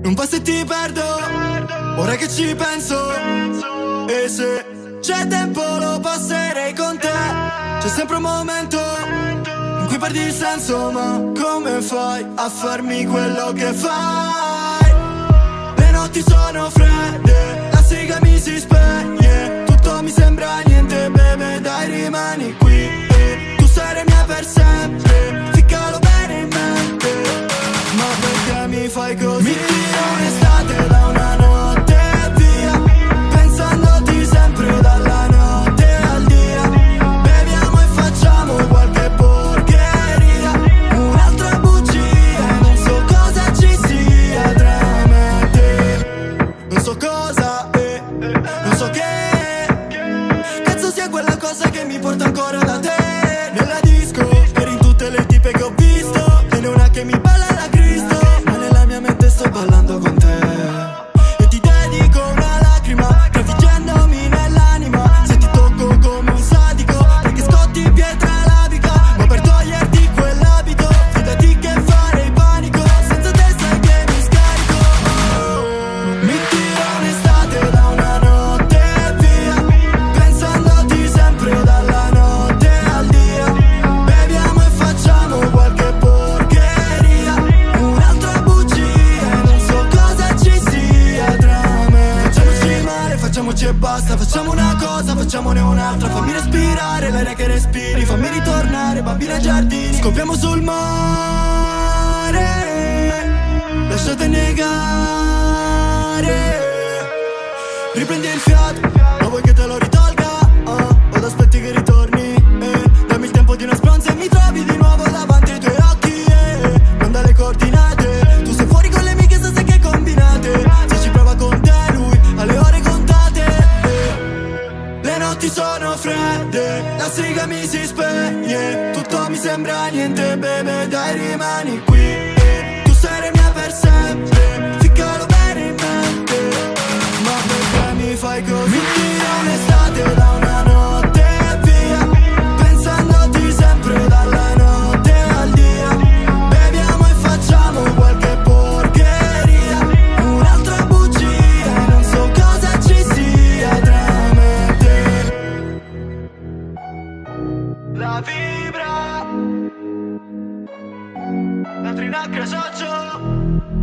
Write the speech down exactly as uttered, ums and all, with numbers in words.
Non va se ti perdo, ora che ci penso. E se c'è tempo lo passerei con te. C'è sempre un momento in cui perdi il senso, ma come fai a farmi quello che fai? Le notti sono fredde, la siga mi si spegne. Tutto mi sembra niente, bebe, dai rimani qui. E tu sarai mia per sempre, ficcalo bene in mente. Ma perché mi fai così? Mi tiro un'estate da una notte via, pensandoti sempre dalla notte al dia. Beviamo e facciamo qualche porcheria, un'altra bugia, non so cosa ci sia tra me e te. Non so cosa è, non so che cazzo sia quella cosa che mi porta ancora da te. Nella disco, eri in tutte le tipe che ho visto, e ne una che mi balla la Cristo. Ma nella mia mente sto ballando con te, e ti dedico una lacrima, trafiggendomi nell'anima. Se ti tocco come un sadico, perché scotti pietra lavica. Ma per toglierti quell'abito, fidati che farei panico. Senza te sai che mi scarico. Mi tiro un'estate da una notte via, pensandoti sempre dalla notte al dia. Beviamo e facciamo qualche porcheria, un'altra bugia, non so cosa ci sia tra me. Facciamoci male, facciamoci e basta. Facciamo una cosa, facciamone un'altra. Fammi respirare l'aria che respiri, fammi ritornare bambina ai giardini. Scopriamo sul mare, lasciate negare. Riprendi il fiato, ma vuoi che te lo ritolga? Oh, od aspetti che ritorni, eh. Dammi il tempo di una speranza e mi trovi di nuovo davanti ai tuoi occhi, eh. Manda le coordinate, tu sei fuori con le mie chissà se che combinate. Se ci prova con te lui, alle ore contate, eh. Le notti sono fredde, la siga mi si spegne. Tutto mi sembra niente, bebe, dai rimani qui. E tu sarai mia per sempre, ficcalo bene in mente. Ma perché mi fai così? Mi tiro un'estate da una notte via, pensandoti sempre dalla notte al dia. Beviamo e facciamo qualche porcheria, un'altra bugia, non so cosa ci sia tra me e te. La vibra, la trinacria socio.